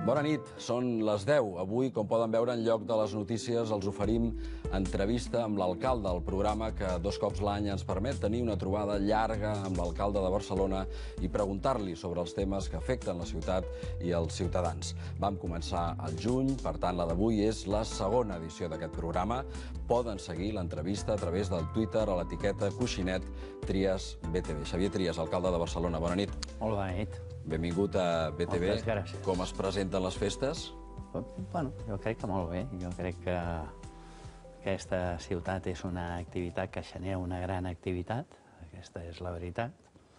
Bona nit, són les 10. Avui, com poden veure, en lloc de les notícies, els oferim entrevista amb l'alcalde, el programa que 2 cops l'any ens permet tenir una trobada llarga amb l'alcalde de Barcelona i preguntar-li sobre els temes que afecten la ciutat i els ciutadans. Vam començar al juny, per tant, la d'avui és la segona edició d'aquest programa. Poden seguir l'entrevista a través del Twitter a l'etiqueta Coixinet Trias BTV. Xavier Trias, alcalde de Barcelona, bona nit. Molt bona nit. Benvingut a BTV. Moltes gràcies. Com es presenten les festes? Bueno, jo crec que molt bé. Jo crec que aquesta ciutat és una activitat que genera una gran activitat. Aquesta és la veritat.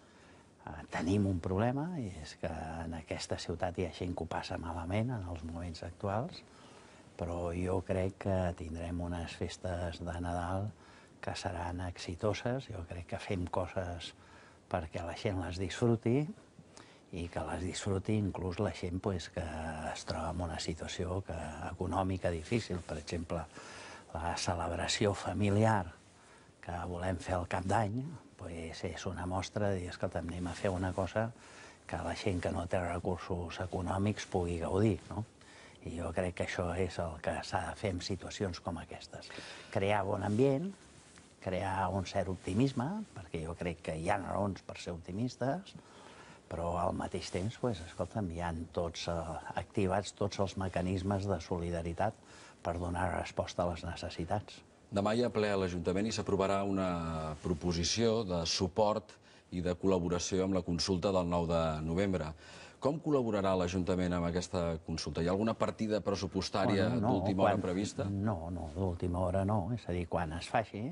Tenim un problema, i és que en aquesta ciutat hi ha gent que ho passa malament en els moments actuals, però jo crec que tindrem unes festes de Nadal que seran exitoses. Jo crec que fem coses perquè la gent les disfruti, i que les disfruti inclús la gent que es troba en una situació econòmica difícil. Per exemple, la celebració familiar que volem fer al cap d'any és una mostra de dir, escolta, anem a fer una cosa que la gent que no té recursos econòmics pugui gaudir, no? I jo crec que això és el que s'ha de fer en situacions com aquestes. Crear bon ambient, crear un cert optimisme, perquè jo crec que hi ha raons per ser optimistes, però al mateix temps, escolta'm, hi han activats tots els mecanismes de solidaritat per donar resposta a les necessitats. Demà hi ha ple a l'Ajuntament i s'aprovarà una proposició de suport i de col·laboració amb la consulta del 9 de novembre. Com col·laborarà l'Ajuntament amb aquesta consulta? Hi ha alguna partida pressupostària d'última hora prevista? No, d'última hora no. És a dir, quan es faci,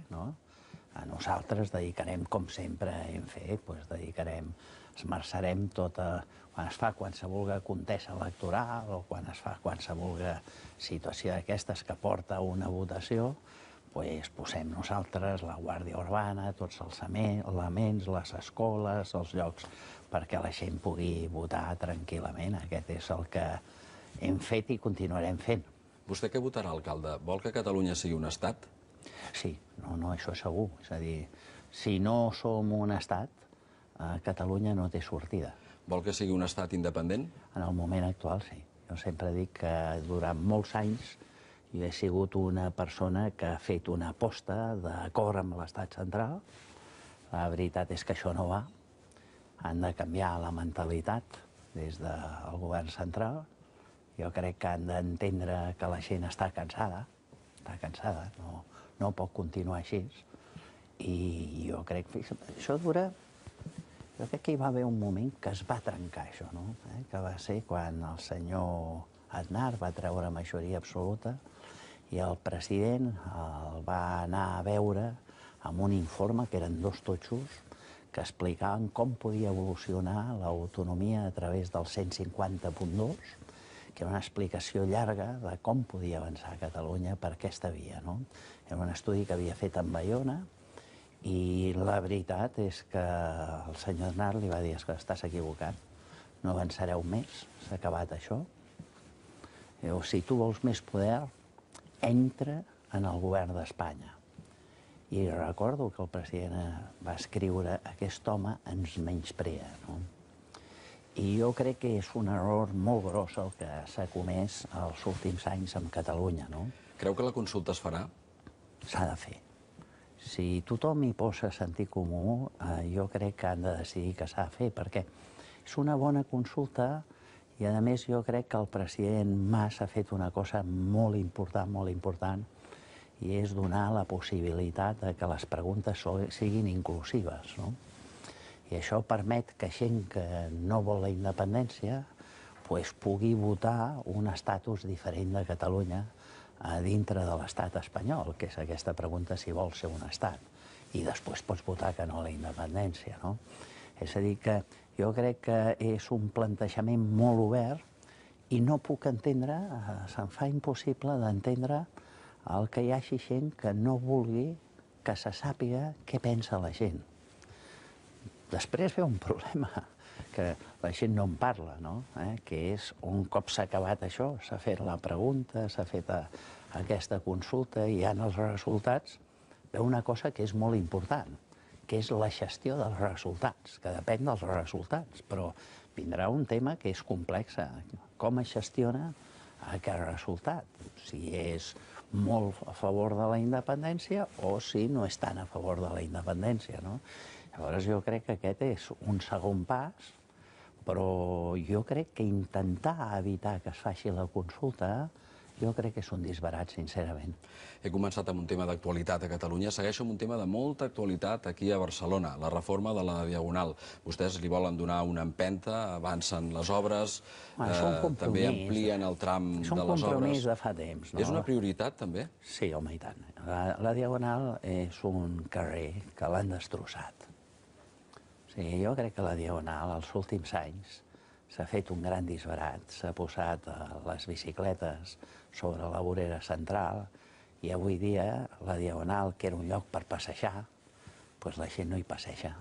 nosaltres dedicarem, com sempre hem fet, esmerçarem quan es fa qualsevol contesa electoral o quan es fa qualsevol situació d'aquestes que porta a una votació, posem nosaltres la Guàrdia Urbana, tots els elements, les escoles, els llocs, perquè la gent pugui votar tranquil·lament. Aquest és el que hem fet i continuarem fent. Vostè què votarà, alcalde? Vol que Catalunya sigui un estat? Sí, això és segur. És a dir, si no som un estat, Catalunya no té sortida. Vol que sigui un estat independent? En el moment actual, sí. Jo sempre dic que durant molts anys jo he sigut una persona que ha fet una aposta d'acord amb l'estat central. La veritat és que això no va. Han de canviar la mentalitat des del govern central. Jo crec que han d'entendre que la gent està cansada, no pot continuar així. I jo crec que això dura... Jo crec que hi va haver un moment que es va trencar això, que va ser quan el senyor Aznar va treure majoria absoluta i el president el va anar a veure amb un informe que eren 2 totxos que explicaven com podia evolucionar l'autonomia a través del 150.2, que era una explicació llarga de com podia avançar Catalunya per aquesta via. Era un estudi que havia fet en Baiona, i la veritat és que el senyor Aznar li va dir que estàs equivocat, no avançareu més, s'ha acabat això. Si tu vols més poder, entra en el govern d'Espanya. I recordo que el president va escriure aquest home ens menysprea. I jo crec que és un error molt gros el que s'ha comès els últims anys amb Catalunya. Creu que la consulta es farà? S'ha de fer. Si tothom hi posa sentit comú, jo crec que han de decidir que s'ha de fer, perquè és una bona consulta i, a més, jo crec que el president Mas ha fet una cosa molt important, i és donar la possibilitat que les preguntes siguin inclusives. I això permet que gent que no vol la independència pugui votar un estatus diferent de Catalunya a dintre de l'estat espanyol, que és aquesta pregunta si vol ser un estat. I després pots votar que no a la independència. És a dir, que jo crec que és un plantejament molt obert i no puc entendre, se'm fa impossible d'entendre el que hi hagi gent que no vulgui que se sàpiga què pensa la gent. Després ve un problema, que la gent no en parla, que és un cop s'ha acabat això, s'ha fet la pregunta, s'ha fet aquesta consulta i hi ha els resultats d'una cosa que és molt important, que és la gestió dels resultats, que depèn dels resultats, però vindrà un tema que és complex. Com es gestiona aquest resultat? Si és molt a favor de la independència o si no és tan a favor de la independència, no? Llavors jo crec que aquest és un segon pas, però jo crec que intentar evitar que es faci la consulta, jo crec que és un disbarat, sincerament. He començat amb un tema d'actualitat a Catalunya, segueixo amb un tema de molta actualitat aquí a Barcelona, la reforma de la Diagonal. Vostès li volen donar una empenta, avancen les obres, també amplien el tram de les obres. És un compromís de fa temps, no? És una prioritat, també? Sí, home, i tant. La Diagonal és un carrer que l'han destrossat. Jo crec que la Diagonal, els últims anys, s'ha fet un gran disbarat, s'ha posat les bicicletes sobre la vorera central i avui dia la Diagonal, que era un lloc per passejar, doncs la gent no hi passeja.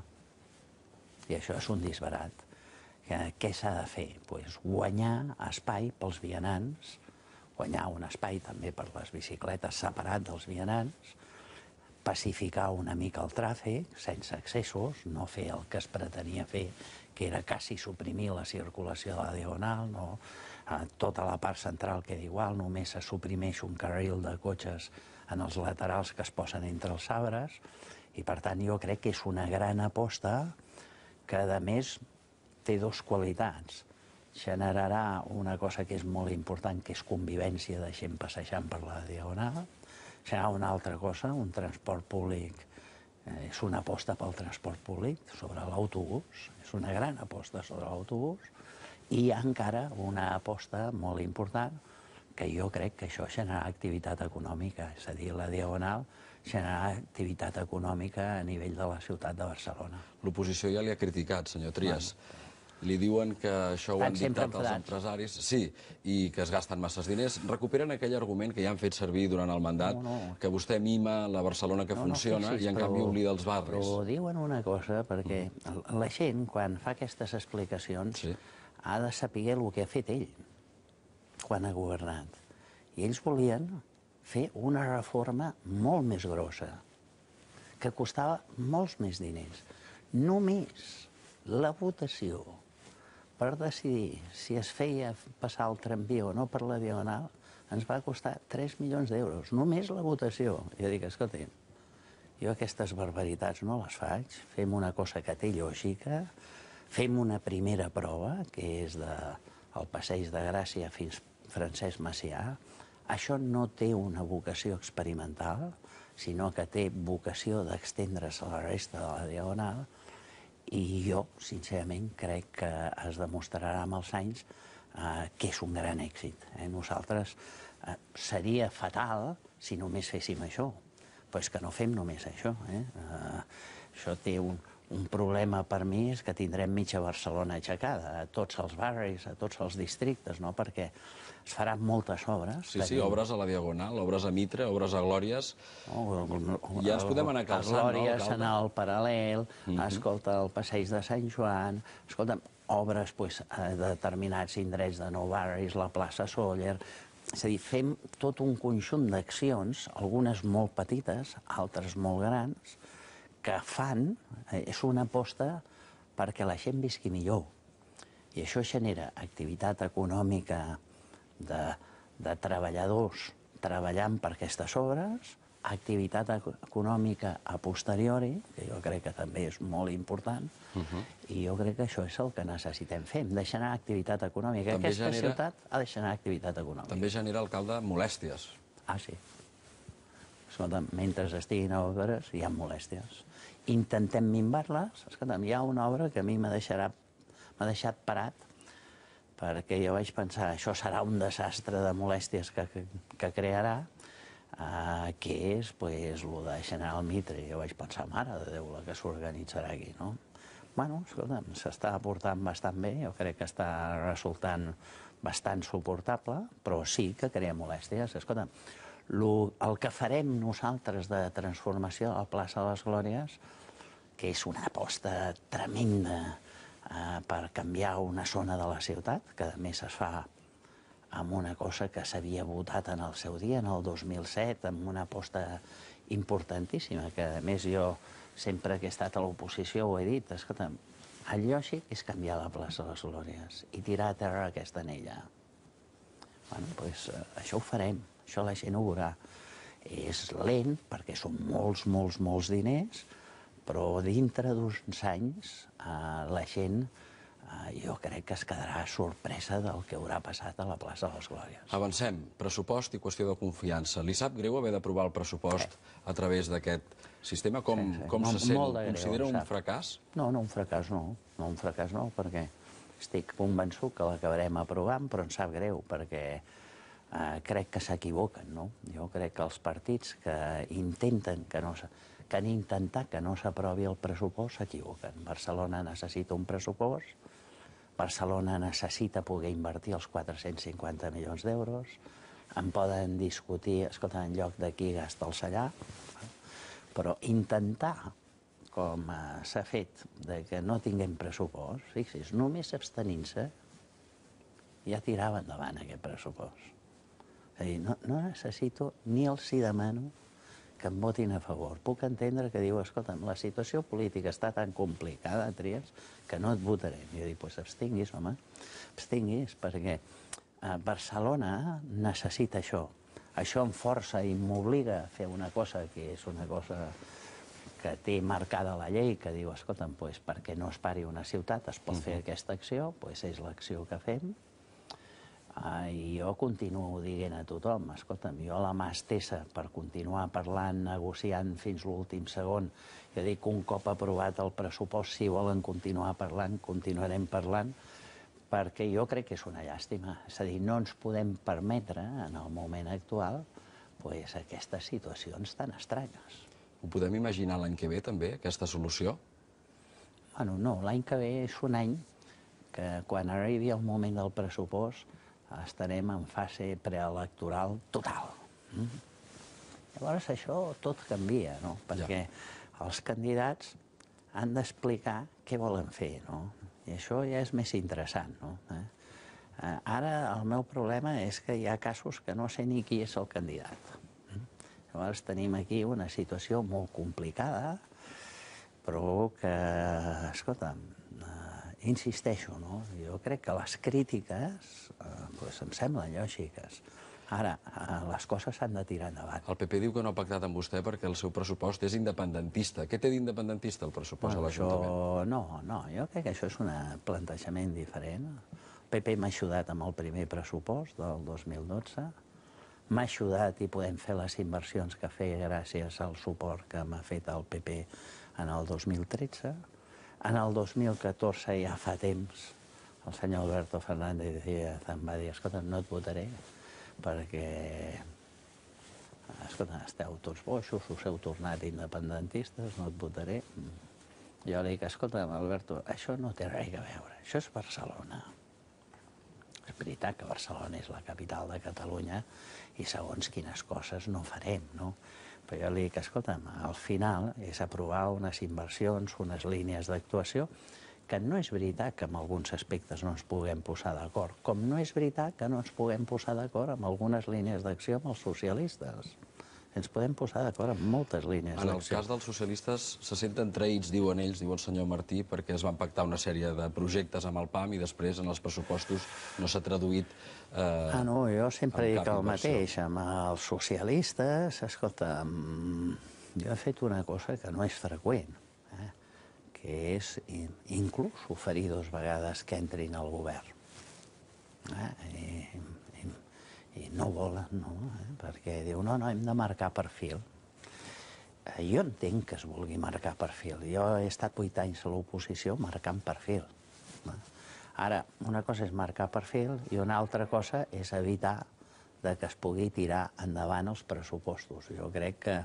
I això és un disbarat. Què s'ha de fer? Guanyar espai pels vianants, guanyar un espai també per les bicicletes separat dels vianants, pacificar una mica el tràfic, sense excessos, no fer el que es pretenia fer, que era quasi suprimir la circulació de la Diagonal, no? Tota la part central queda igual, només se suprimeix un carril de cotxes en els laterals que es posen entre els arbres, i per tant jo crec que és una gran aposta que a més té dues qualitats. Generarà una cosa que és molt important, que és convivència de gent passejant per la Diagonal. Serà una altra cosa, un transport públic, és una aposta pel transport públic sobre l'autobús, és una gran aposta sobre l'autobús, i hi ha encara una aposta molt important, que jo crec que això generarà activitat econòmica, és a dir, la Diagonal generarà activitat econòmica a nivell de la ciutat de Barcelona. L'oposició ja li ha criticat, senyor Trias. Li diuen que això ho han dictat els empresaris, sí, i que es gasten masses diners. Recuperen aquell argument que ja han fet servir durant el mandat, que vostè mima la Barcelona que funciona i en canvi oblida els barris. Però diuen una cosa, perquè la gent, quan fa aquestes explicacions, ha de saber el que ha fet ell quan ha governat. I ells volien fer una reforma molt més grossa, que costava molts més diners. Només la votació per decidir si es feia passar el tramvia o no per la Diagonal ens va costar 3 milions d'euros. Només la votació. Jo dic, escolta, jo aquestes barbaritats no les faig. Fem una cosa que té lògica, fem una primera prova, que és del Passeig de Gràcia fins Francesc Macià. Això no té una vocació experimental, sinó que té vocació d'estendre's a la resta de la Diagonal. I jo, sincerament, crec que es demostrarà amb els anys que és un gran èxit. Nosaltres seria fatal si només féssim això, però és que no fem només això. Això té un problema per mi, és que tindrem mitja Barcelona aixecada, a tots els barris, a tots els districtes, perquè es faran moltes obres. Sí, obres a la Diagonal, obres a Mitre, obres a Glòries. Ja ens podem anar calçant, no, alcalde? Glòries, anar al Paral·lel, escolta, el Passeig de Sant Joan, escolta, obres a determinats indrets de nou barris, la plaça Sóller. És a dir, fem tot un conjunt d'accions, algunes molt petites, altres molt grans, que fan, és una aposta perquè la gent visqui millor. I això genera activitat econòmica de treballadors treballant per aquestes obres, activitat econòmica a posteriori, que jo crec que també és molt important, i jo crec que això és el que necessitem fer. Hem de generar activitat econòmica. Aquesta ciutat ha de generar activitat econòmica. També genera, alcalde, molèsties. Ah, sí. Escolta, mentre estiguin a obres hi ha molèsties. Intentem minvar-les. Escolta, hi ha una obra que a mi m'ha deixat parat, perquè jo vaig pensar, això serà un desastre de molèsties que crearà, que és el de General Mitre. Jo vaig pensar, mare de Déu, la que s'organitzarà aquí, no? Bueno, escolta, s'està portant bastant bé, jo crec que està resultant bastant suportable, però sí que crea molèsties. Escolta, el que farem nosaltres de transformació a la plaça de les Glòries, que és una aposta tremenda per canviar una zona de la ciutat, que a més es fa amb una cosa que s'havia votat en el seu dia, en el 2007, amb una aposta importantíssima, que a més jo sempre que he estat a l'oposició ho he dit, escolta, el lògic és canviar la plaça de les Glòries i tirar a terra aquesta anella. Bueno, doncs això ho farem, això la gent ho veurà. És lent, perquè són molts diners, però dintre d'uns anys la gent jo crec que es quedarà sorpresa del que haurà passat a la plaça de les Glòries. Avancem. Pressupost i qüestió de confiança. Li sap greu haver d'aprovar el pressupost a través d'aquest sistema? Com se sent? Considera un fracàs? No, un fracàs no. No, un fracàs no, perquè estic convençut que l'acabarem aprovant, però em sap greu, perquè crec que s'equivoquen, no? Jo crec que els partits que han intentat que no s'aprovi el pressupost s'equivoquen. Barcelona necessita un pressupost, Barcelona necessita poder invertir els 450 milions d'euros, en poden discutir, escolta, en lloc d'aquí gasta'ls allà, però intentar, com s'ha fet, que no tinguem pressupost, fixi's, només abstenint-se ja tirava endavant aquest pressupost. És a dir, no necessito ni els hi demano que em votin a favor. Puc entendre que diu, escolta'm, la situació política està tan complicada, Trias, que no et votarem. I jo dic, doncs abstinguis, home, abstinguis, perquè Barcelona necessita això. Això em força i m'obliga a fer una cosa que és una cosa que té marcada la llei, que diu, escolta'm, doncs perquè no es pari una ciutat, es pot fer aquesta acció, doncs és l'acció que fem. I jo continuo dient a tothom, escolta'm, jo la mà estesa per continuar parlant, negociant fins l'últim segon. Jo dic que un cop aprovat el pressupost, si volen continuar parlant, continuarem parlant, perquè jo crec que és una llàstima. És a dir, no ens podem permetre, en el moment actual, aquestes situacions tan estranyes. Ho podem imaginar l'any que ve, també, aquesta solució? Bueno, no, l'any que ve és un any que quan arribi el moment del pressupost estarem en fase preelectoral total. Llavors això tot canvia, no? Perquè els candidats han d'explicar què volen fer, no? I això ja és més interessant, no? Ara el meu problema és que hi ha casos que no sé ni qui és el candidat. Llavors tenim aquí una situació molt complicada, però que, escolta'm, insisteixo, no? Jo crec que les crítiques em semblen lògiques. Ara, les coses s'han de tirar endavant. El PP diu que no ha pactat amb vostè perquè el seu pressupost és independentista. Què té d'independentista el pressupost de l'Ajuntament? No, jo crec que això és un plantejament diferent. El PP m'ha ajudat amb el primer pressupost del 2012, m'ha ajudat i podem fer les inversions que feia gràcies al suport que m'ha fet el PP en el 2013. En el 2014, ja fa temps, el senyor Alberto Fernández em va dir, escolta, no et votaré perquè, escolta, esteu tots boixos, us heu tornat independentistes, no et votaré. Jo li dic, escolta, Alberto, això no té res a veure, això és Barcelona. És veritat que Barcelona és la capital de Catalunya i segons quines coses no farem, no? Però jo li dic, escolta'm, al final és aprovar unes inversions, unes línies d'actuació, que no és veritat que en alguns aspectes no ens puguem posar d'acord, com no és veritat que no ens puguem posar d'acord amb algunes línies d'acció amb els socialistes. Ens podem posar d'acord amb moltes línies d'acció. En el cas dels socialistes se senten traïts, diuen ells, diu el senyor Martí, perquè es van pactar una sèrie de projectes amb el PAM i després en els pressupostos no s'ha traduït no, jo sempre dic el mateix. Amb els socialistes, escolta, jo he fet una cosa que no és freqüent, que és inclús oferir 2 vegades que entrin al govern. I no volen, no? Perquè diu, no, hem de marcar perfil. Jo entenc que es vulgui marcar perfil. Jo he estat 8 anys a l'oposició marcant perfil. Ara, una cosa és marcar perfil i una altra cosa és evitar que es pugui tirar endavant els pressupostos. Jo crec que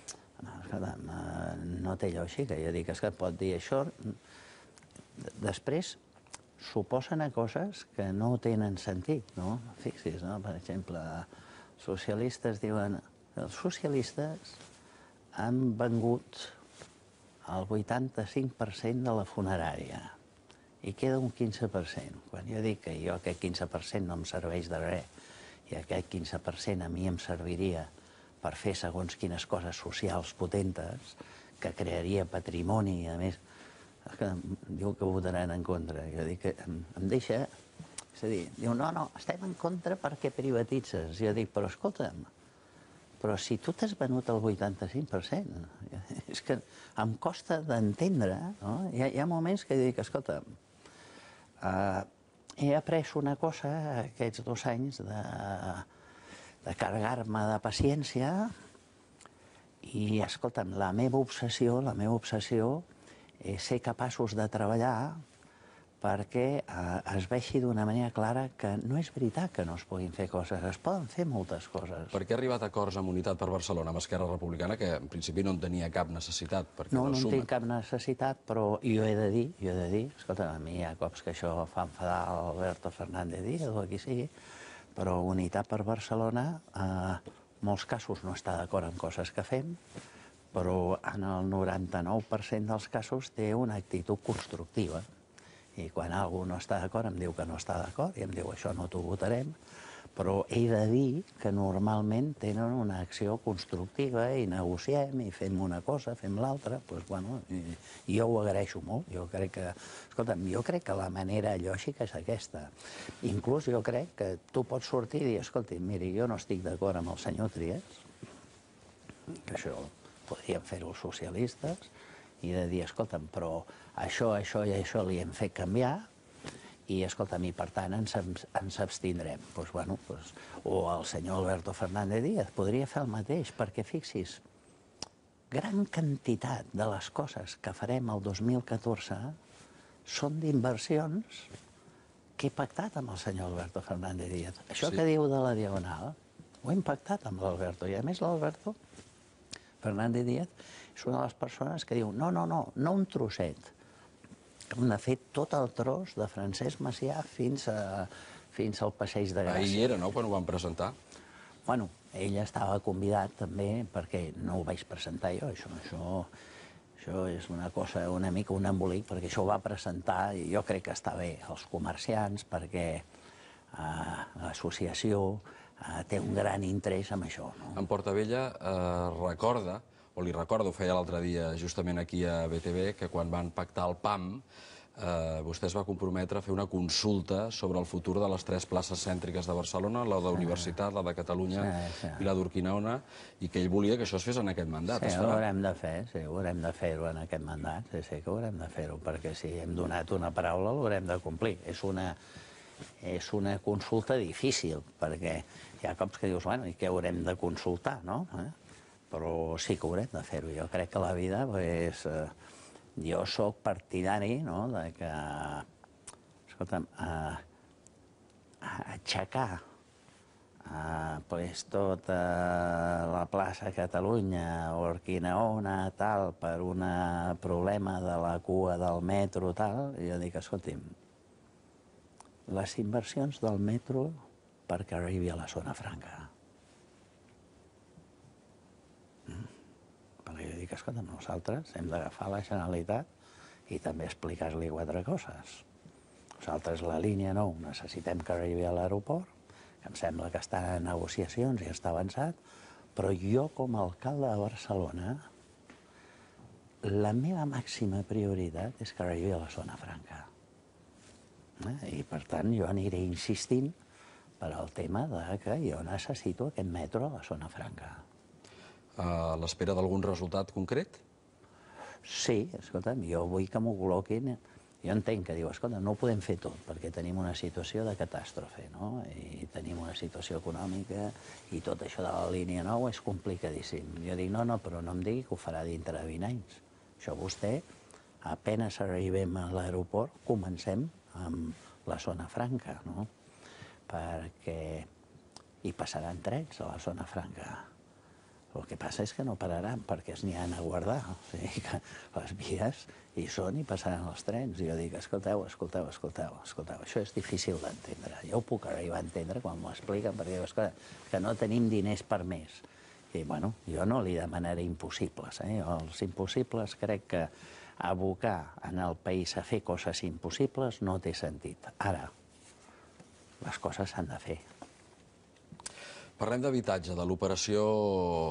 no té lògica. Jo dic, que pot dir això. Després s'oposen a coses que no tenen sentit, no? Fixi's, no? Per exemple, socialistes diuen els socialistes han vengut el 85% de la funerària i queda un 15%. Quan jo dic que jo aquest 15% no em serveix de res i aquest 15% a mi em serviria per fer segons quines coses socials potentes, que crearia patrimoni, a més, que diu que votaran en contra. Jo dic que em deixa... És a dir, diu, no, estem en contra perquè privatitzes. Jo dic, però escolta'm, però si tu t'has venut el 85%, és que em costa d'entendre, no? Hi ha moments que dic, escolta'm, he après una cosa aquests 2 anys de carregar-me de paciència i, escolta'm, la meva obsessió és ser capaços de treballar perquè es vegi d'una manera clara que no és veritat que no es puguin fer coses, es poden fer moltes coses. Per què ha arribat a acords amb Unitat per Barcelona, amb Esquerra Republicana, que en principi no en tenia cap necessitat? No en tinc cap necessitat, però jo he de dir, escolta, a mi hi ha cops que això fa enfadar Alberto Fernández Díaz o qui sigui, però Unitat per Barcelona, en molts casos no està d'acord en coses que fem, però en el 99% dels casos té una actitud constructiva. I quan algú no està d'acord em diu que no està d'acord i em diu això no t'ho votarem, però he de dir que normalment tenen una acció constructiva i negociem i fem una cosa, fem l'altra, doncs bueno, jo ho agraeixo molt. Jo crec que la manera lògica és aquesta. Inclús jo crec que tu pots sortir i dir, escolti, miri, jo no estic d'acord amb el senyor Trias, que això podrien fer-ho els socialistes, i de dir, escolta'm, però això i això li hem fet canviar i, escolta'm, i per tant ens abstindrem. O el senyor Alberto Fernández Díaz podria fer el mateix, perquè fixis, gran quantitat de les coses que farem el 2014 són d'inversions que he pactat amb el senyor Alberto Fernández Díaz. Això que diu de la Diagonal, ho hem pactat amb l'Alberto, i a més l'Alberto Fernández Díaz és una de les persones que diu no un trosset. Hem de fer tot el tros de Francesc Macià fins al Passeig de Gràcia. Ahir era, no?, quan ho van presentar. Bueno, ell estava convidat també, perquè no ho vaig presentar jo, això és una cosa, una mica un embolic, perquè això ho va presentar, i jo crec que està bé, els comerciants, perquè l'associació té un gran interès en això. En Portabella recorda, o li recorda, ho feia l'altre dia justament aquí a BTV, que quan van pactar el PAM, vostè es va comprometre a fer una consulta sobre el futur de les 3 places cèntriques de Barcelona, la d'Universitat, la de Catalunya i la d'Urquinaona, i que ell volia que això es fes en aquest mandat. Sí, ho haurem de fer, ho haurem de fer-ho en aquest mandat, sí que ho haurem de fer-ho, perquè si hem donat una paraula l'haurem de complir. És una consulta difícil, perquè hi ha cops que dius, bueno, i què haurem de consultar, no? Però sí que haurem de fer-ho. Jo crec que la vida, jo sóc partidari, no?, de que, escolta'm, aixecar tota la plaça Catalunya, Urquinaona, tal, per un problema de la cua del metro, tal, jo dic, escolti'm, les inversions del metro perquè arribi a la zona franca. Perquè jo dic, escolta, nosaltres hem d'agafar la Generalitat i també explicar-li 4 coses. Nosaltres la línia 9 necessitem que arribi a l'aeroport, que em sembla que està en negociacions i està avançat, però jo com a alcalde de Barcelona, la meva màxima prioritat és que arribi a la zona franca. I, per tant, jo aniré insistint per al tema que jo necessito aquest metro a la zona franca. A l'espera d'algun resultat concret? Sí, escolta'm, jo vull que m'ho col·loquin. Jo entenc que diu, escolta, no ho podem fer tot, perquè tenim una situació de catàstrofe, no? I tenim una situació econòmica i tot això de la línia 9 és complicadíssim. Jo dic, no, però no em digui que ho farà dintre de 20 anys. Això vostè, apenas arribem a l'aeroport, comencem amb la zona franca, no? Perquè hi passaran trens a la zona franca. El que passa és que no pararan, perquè es n'hi han a guardar. O sigui que les vies hi són i passaran els trens. I jo dic, escolteu, això és difícil d'entendre. Jo ho puc arribar a entendre quan m'ho expliquen, perquè diu, escolta, que no tenim diners per més. I, bueno, jo no li demanaré impossibles. Els impossibles crec que abocar en el país a fer coses impossibles no té sentit. Ara, les coses s'han de fer. Parlem d'habitatge, de l'operació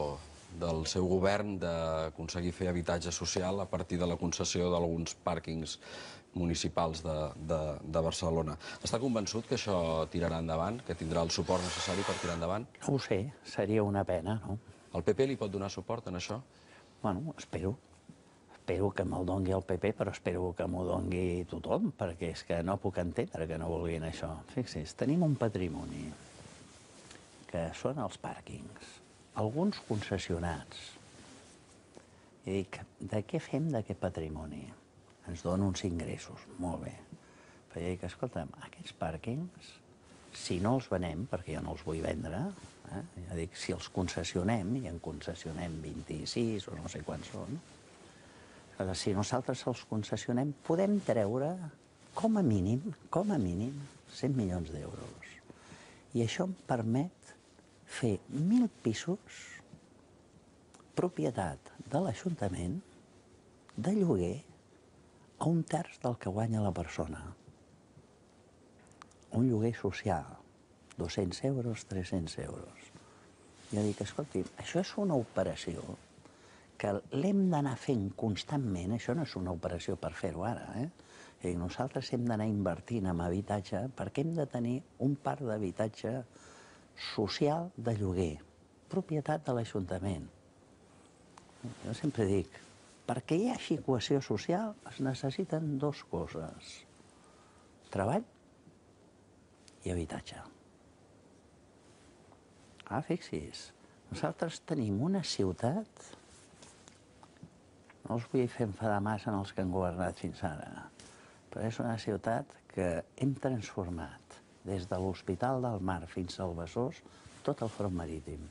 del seu govern d'aconseguir fer habitatge social a partir de la concessió d'alguns pàrquings municipals de Barcelona. Està convençut que això tirarà endavant, que tindrà el suport necessari per tirar endavant? No ho sé, seria una pena, no? El PP li pot donar suport en això? Bueno, espero. Espero que me'l dongui el PP, però espero que m'ho dongui tothom, perquè és que no puc entendre que no vulguin això. Fixi's, tenim un patrimoni que són els pàrquings, alguns concessionats. I dic, de què fem d'aquest patrimoni? Ens dona uns ingressos, molt bé. Però jo dic, escolta'm, aquests pàrquings, si no els venem, perquè jo no els vull vendre, jo dic, si els concessionem, i en concessionem 26 o no sé quants són, si nosaltres els concessionem, podem treure, com a mínim, 100 milions d'euros. I això em permet fer 1.000 pisos, propietat de l'Ajuntament, de lloguer, a un terç del que guanya la persona. Un lloguer social, 200 euros, 300 euros. Jo dic, escolti, això és una operació que l'hem d'anar fent constantment, això no és una operació per fer-ho ara, I nosaltres hem d'anar invertint en habitatge perquè hem de tenir un parc d'habitatge social de lloguer, propietat de l'Ajuntament. Jo sempre dic, perquè hi hagi cohesió social es necessiten dues coses, treball i habitatge. Fixi's, nosaltres tenim una ciutat, no els vull fer enfadar massa en els que han governat fins ara, però és una ciutat que hem transformat des de l'Hospital del Mar fins al Besòs tot el front marítim.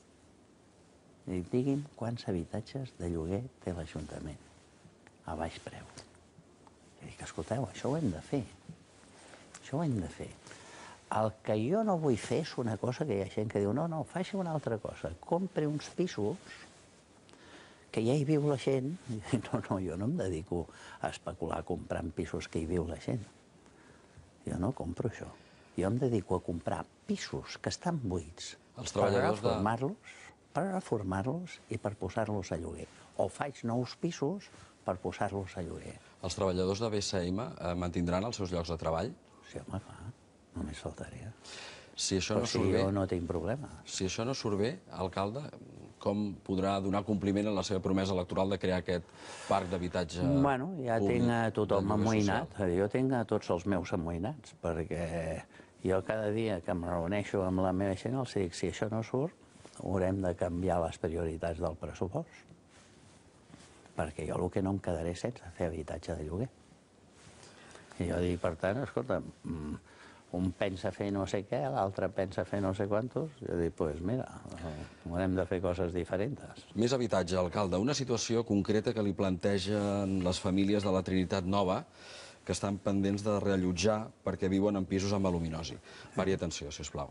I digui'm quants habitatges de lloguer té l'Ajuntament a baix preu. I dic, escolteu, això ho hem de fer. Això ho hem de fer. El que jo no vull fer és una cosa que hi ha gent que diu no, faci una altra cosa, compri uns pisos que ja hi viu la gent. I no, jo no em dedico a especular comprant pisos que hi viu la gent. Jo no compro això. Jo em dedico a comprar pisos que estan buits per reformar-los i per posar-los a lloguer. O faig nous pisos per posar-los a lloguer. Els treballadors de BCM mantindran els seus llocs de treball? Sí, home, clar. Només faltaria. Si això no surt bé, jo no tinc problema. Si això no surt bé, alcalde, com podrà donar compliment a la seva promesa electoral de crear aquest parc d'habitatge públic? Bueno, ja tinc a tothom amoïnat. Jo tinc a tots els meus amoïnats, perquè jo cada dia que em reuneixo amb la meva gent els dic, si això no surt, haurem de canviar les prioritats del pressupost. Perquè jo el que no em quedaré sense fer habitatge de lloguer. I jo dic, per tant, escolta, un pensa fer no sé què, l'altre pensa fer no sé quantos. Jo dic, doncs mira, haurem de fer coses diferents. Més habitatge, alcalde. Una situació concreta que li plantegen les famílies de la Trinitat Nova que estan pendents de reallotjar perquè viuen en pisos amb aluminosi. Pari atenció, si us plau.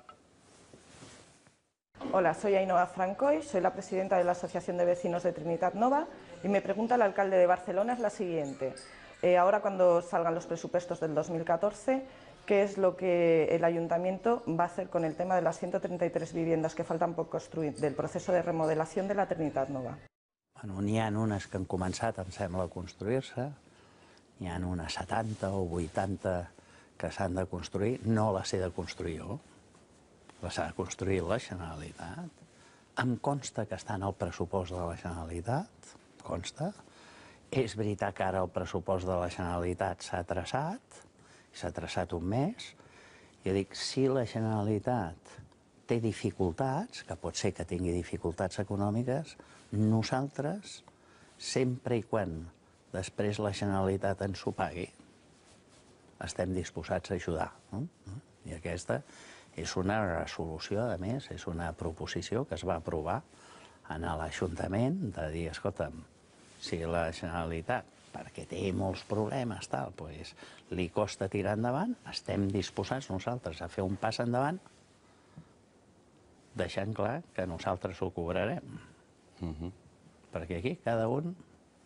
Hola, soy Ainhoa Francoy, soy la presidenta de la Asociación de Vecinos de Trinitat Nova y mi pregunta al alcalde de Barcelona es la siguiente. Ahora cuando salgan los presupuestos del 2014, ¿qué es lo que el Ayuntamiento va a hacer con el tema de las 133 viviendas que faltan por construir del proceso de remodelación de la Trinitat Nova? Bueno, n'hi ha unes que han començat, em sembla, a construir-se, n'hi ha unes 70 o 80 que s'han de construir, no les he de construir jo, les ha de construir la Generalitat. Em consta que està en el pressupost de la Generalitat, consta. És veritat que ara el pressupost de la Generalitat s'ha traçat un mes. Jo dic, si la Generalitat té dificultats, que pot ser que tingui dificultats econòmiques, nosaltres, sempre i quan després la Generalitat ens ho pagui, estem disposats a ajudar. I aquesta és una resolució, a més, és una proposició que es va aprovar a l'Ajuntament de dir, escolta'm, si la Generalitat, perquè té molts problemes, li costa tirar endavant, estem disposats nosaltres a fer un pas endavant, deixant clar que nosaltres ho cobrarem. Perquè aquí cada un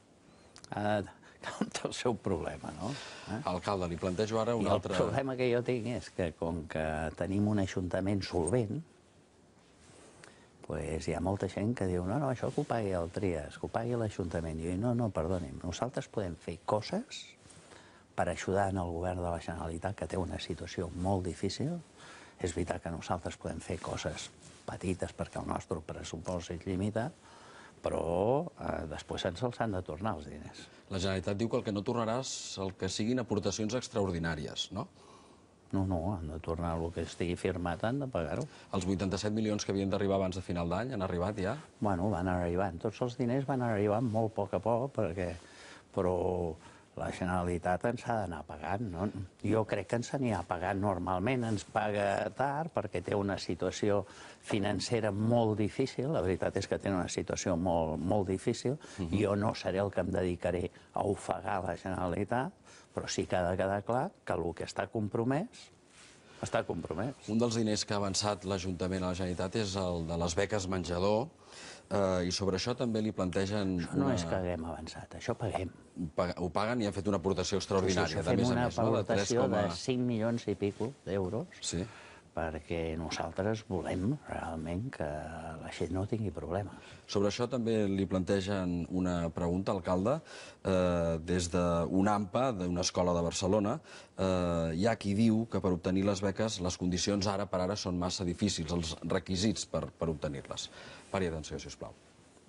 té el seu problema, no? Alcalde, li plantejo ara un altre... El problema que jo tinc és que, com que tenim un ajuntament solvent, hi ha molta gent que diu no, això que ho pagui el Trias, que ho pagui l'Ajuntament. I diu, no, perdoni'm, nosaltres podem fer coses per ajudar en el govern de la Generalitat, que té una situació molt difícil. És veritat que nosaltres podem fer coses petites perquè el nostre pressupost és limitat, però després ens els han de tornar els diners. La Generalitat diu que el que no tornaràs el que siguin aportacions extraordinàries, no? No, han de tornar el que estigui firmat, han de pagar-ho. Els 87 milions que havien d'arribar abans de final d'any han arribat ja? Bueno, van arribant. Tots els diners van arribant molt a poc, però la Generalitat ens ha d'anar pagant, no? Jo crec que ens anirà pagant normalment, ens paga tard perquè té una situació financera molt difícil, la veritat és que té una situació molt difícil, jo no seré el que em dedicaré a ofegar la Generalitat, però sí que ha de quedar clar que el que està compromès, està compromès. Un dels diners que ha avançat l'Ajuntament a la Generalitat és el de les beques menjador, i sobre això també li plantegen... Això no és que haguem avançat, això paguem. Ho paguen i han fet una aportació extraordinària, de més a més, no? Fem una aportació de 5 milions i pico d'euros, perquè nosaltres volem realment que la gent no tingui problemes. Sobre això també li plantegen una pregunta, alcalde. Des d'un AMPA, d'una escola de Barcelona, hi ha qui diu que per obtenir les beques les condicions ara per ara són massa difícils, els requisits per obtenir-les. Pari atenció, si us plau.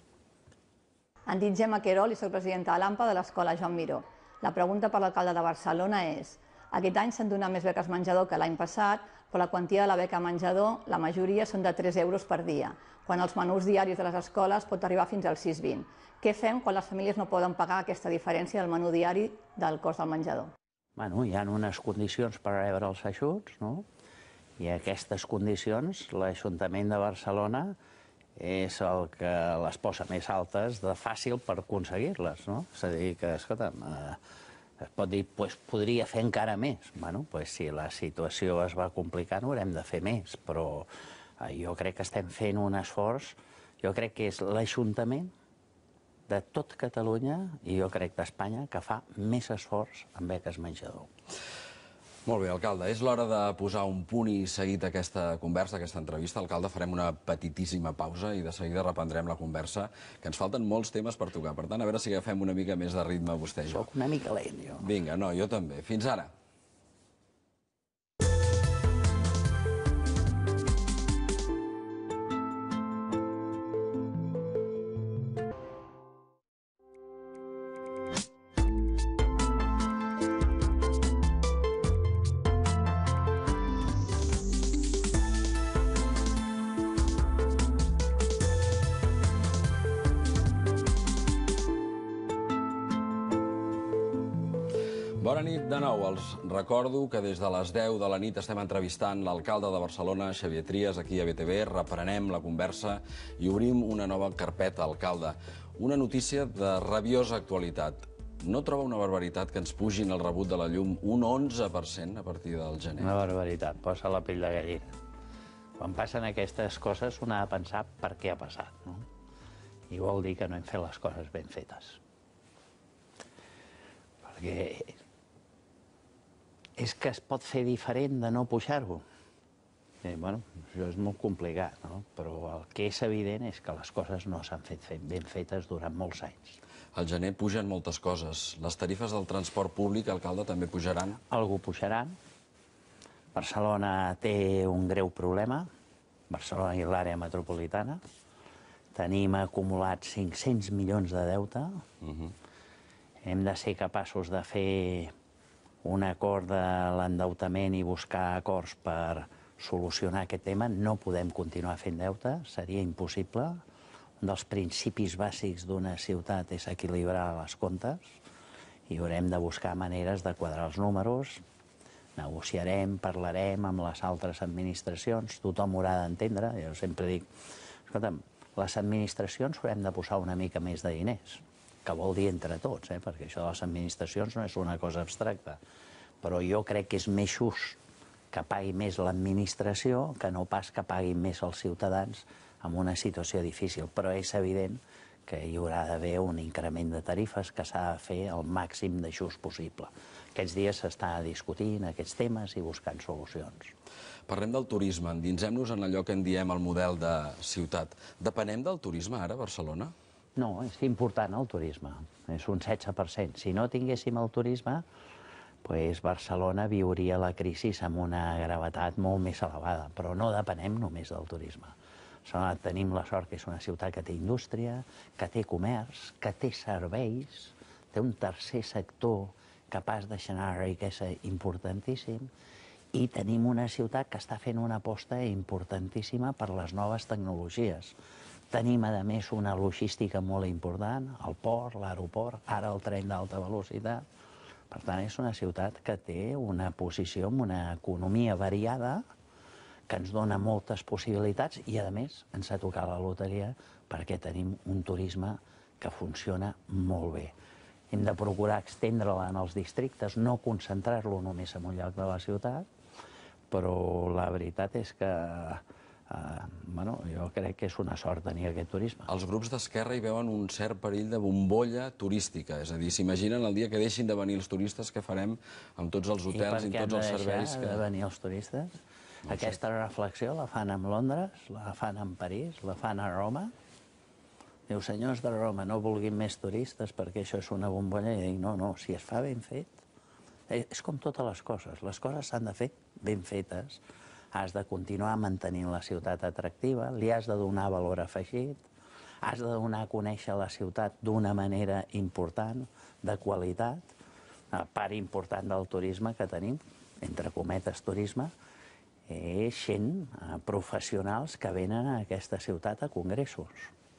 Em dic Gemma Querol i soc presidenta de l'AMPA de l'escola Joan Miró. La pregunta per l'alcalde de Barcelona és: aquest any s'han donat més beques menjador que l'any passat, però la quantia de la beca menjador, la majoria són de 3 euros per dia, quan els menús diaris de les escoles pot arribar fins als 6,20. Què fem quan les famílies no poden pagar aquesta diferència del menú diari del cost del menjador? Bueno, hi ha unes condicions per rebre els ajuts, no? I aquestes condicions l'Ajuntament de Barcelona és el que les posa més altes de fàcil per aconseguir-les, no? És a dir, que, escolta'm, es pot dir, podria fer encara més. Bueno, si la situació es va complicant, haurem de fer més, però jo crec que estem fent un esforç, jo crec que és l'Ajuntament de tot Catalunya i jo crec d'Espanya que fa més esforç en beques menjador. Molt bé, alcalde, és l'hora de posar un punt i seguit a aquesta conversa, a aquesta entrevista. Alcalde, farem una petitíssima pausa i de seguida reprendrem la conversa, que ens falten molts temes per tocar. Per tant, a veure si agafem una mica més de ritme vostè i jo. Soc una mica lent, jo. Vinga, no, jo també. Fins ara. Bona nit de nou. Els recordo que des de les 10 de la nit estem entrevistant l'alcalde de Barcelona, Xavier Trias, aquí a BTV. Reprenem la conversa i obrim una nova carpeta, alcalde. Una notícia de rabiosa actualitat. No troba una barbaritat que ens pugin el rebut de la llum un 11% a partir del gener? Una barbaritat, posa la pell de gallina. Quan passen aquestes coses, un ha de pensar per què ha passat, no? I vol dir que no hem fet les coses ben fetes. Perquè és que es pot fer diferent de no pujar-ho. Bueno, això és molt complicat, no? Però el que és evident és que les coses no s'han fet ben fetes durant molts anys. Al gener pugen moltes coses. Les tarifes del transport públic, alcalde, també pujaran? Algú pujaran. Barcelona té un greu problema, Barcelona i l'àrea metropolitana. Tenim acumulats 500 milions de deute. Hem de ser capaços de fer un acord de l'endeutament i buscar acords per solucionar aquest tema. No podem continuar fent deute, seria impossible. Un dels principis bàsics d'una ciutat és equilibrar els comptes i haurem de buscar maneres de quadrar els números. Negociarem, parlarem amb les altres administracions, tothom haurà d'entendre. Jo sempre dic, escolta'm, les administracions haurem de posar una mica més de diners, que vol dir entre tots, perquè això de les administracions no és una cosa abstracta. Però jo crec que és més just que pagui més l'administració que no pas que paguin més els ciutadans en una situació difícil. Però és evident que hi haurà d'haver un increment de tarifes que s'ha de fer el màxim de just possible. Aquests dies s'està discutint aquests temes i buscant solucions. Parlem del turisme, endinsem-nos en allò que en diem el model de ciutat. Depenem del turisme ara a Barcelona? No, és important el turisme, és un 16%. Si no tinguéssim el turisme, Barcelona viuria la crisi amb una gravetat molt més elevada, però no depenem només del turisme. Tenim la sort que és una ciutat que té indústria, que té comerç, que té serveis, té un tercer sector capaç de generar riquesa importantíssim, i tenim una ciutat que està fent una aposta importantíssima per les noves tecnologies. Tenim, a més, una logística molt important, el port, l'aeroport, ara el tren d'alta velocitat. Per tant, és una ciutat que té una posició amb una economia variada que ens dona moltes possibilitats i, a més, ens ha tocat la loteria perquè tenim un turisme que funciona molt bé. Hem de procurar estendre-la en els districtes, no concentrar-lo només en un lloc de la ciutat, però la veritat és que jo crec que és una sort tenir aquest turisme. Els grups d'esquerra hi veuen un cert perill de bombolla turística, és a dir, s'imaginen el dia que deixin de venir els turistes, què farem amb tots els hotels i tots els serveis I per què han de deixar de venir els turistes? Aquesta reflexió la fan a Londres, la fan a París, la fan a Roma. Diu, senyors de Roma, no vulguin més turistes perquè això és una bombolla. I dic, no, si es fa ben fet. És com totes les coses s'han de fer ben fetes. Has de continuar mantenint la ciutat atractiva, li has de donar valor afegit, has de donar a conèixer la ciutat d'una manera important, de qualitat. Una part important del turisme que tenim, entre cometes turisme, és gent, professionals que venen a aquesta ciutat a congressos.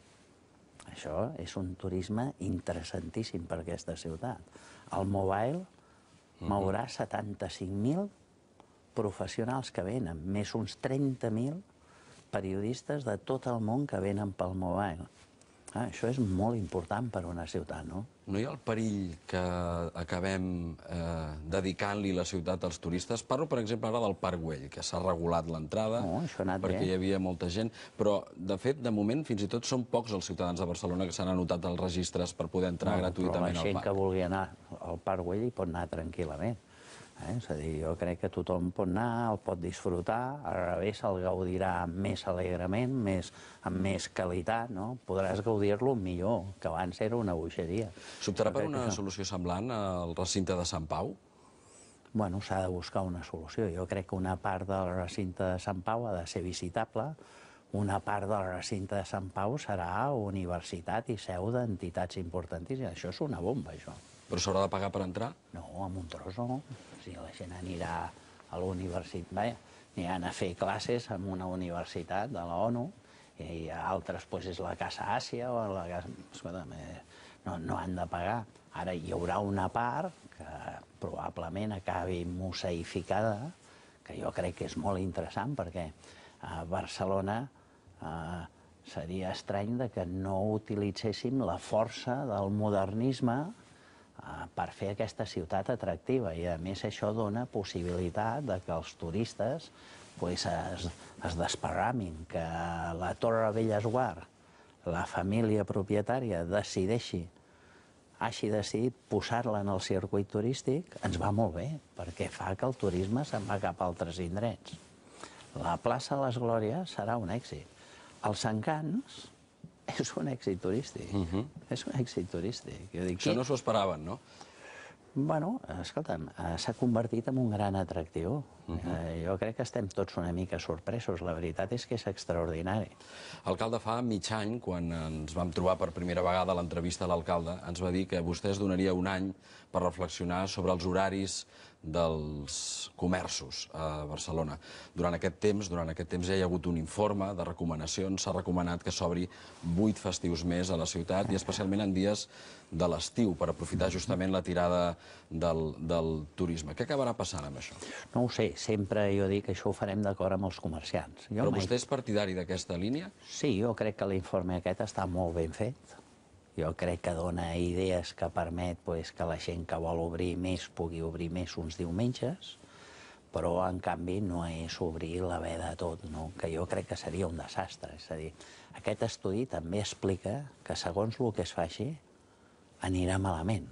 Això és un turisme interessantíssim per aquesta ciutat. El Mobile mourà 75.000 professionals que venen, més uns 30.000 periodistes de tot el món que venen pel Mobile. Això és molt important per a una ciutat, no? No hi ha el perill que acabem dedicant-li la ciutat als turistes? Parlo, per exemple, ara del Parc Güell, que s'ha regulat l'entrada perquè hi havia molta gent, però, de fet, de moment, fins i tot són pocs els ciutadans de Barcelona que s'han anotat als registres per poder entrar gratuïtament al parc. Però la gent que vulgui anar al Parc Güell hi pot anar tranquil·lament. És a dir, jo crec que tothom pot anar, el pot disfrutar, al revés el gaudirà més alegrement, amb més qualitat, no? Podràs gaudir-lo millor, que abans era una bogeria. S'optarà per una solució semblant al recinte de Sant Pau? Bueno, s'ha de buscar una solució. Jo crec que una part del recinte de Sant Pau ha de ser visitable, una part del recinte de Sant Pau serà universitat i seu d'entitats importantíssimes. Això és una bomba, això. Però s'haurà de pagar per entrar? No, amb un tros no. Si la gent anirà a la universitat, aniran a fer classes en una universitat de la ONU, i altres és la Casa Àsia o la Casa... Escolta, no han de pagar. Ara hi haurà una part que probablement acabi museïficada, que jo crec que és molt interessant, perquè a Barcelona seria estrany que no utilitzéssim la força del modernisme per fer aquesta ciutat atractiva, i a més això dona possibilitat que els turistes es desparramin, que la Torre Bellesguard, la família propietària, hagi decidit posar-la en el circuit turístic, ens va molt bé, perquè fa que el turisme se'n va cap a altres indrets. La plaça de les Glòries serà un èxit. Els Encants és un èxit turístic. És un èxit turístic. Això no s'ho esperaven, no? Bueno, escolta'm, s'ha convertit en un gran atractiu. Jo crec que estem tots una mica sorpresos. La veritat és que és extraordinari. Alcalde, fa mig any, quan ens vam trobar per primera vegada a l'entrevista a l'alcalde, ens va dir que vostè es donaria un any per reflexionar sobre els horaris dels comerços a Barcelona. Durant aquest temps ja hi ha hagut un informe de recomanacions. S'ha recomanat que s'obri 8 festius més a la ciutat, i especialment en dies de l'estiu, per aprofitar justament la tirada del turisme. Què acabarà passant amb això? No ho sé, sempre jo dic que això ho farem d'acord amb els comerciants. Però vostè és partidari d'aquesta línia? Sí, jo crec que l'informe aquest està molt ben fet. Jo crec que dona idees que permet que la gent que vol obrir més pugui obrir més uns diumenges. però en canvi no és obrir la veda a tot, que jo crec que seria un desastre. És a dir, aquest estudi també explica que segons el que es faci anirà malament,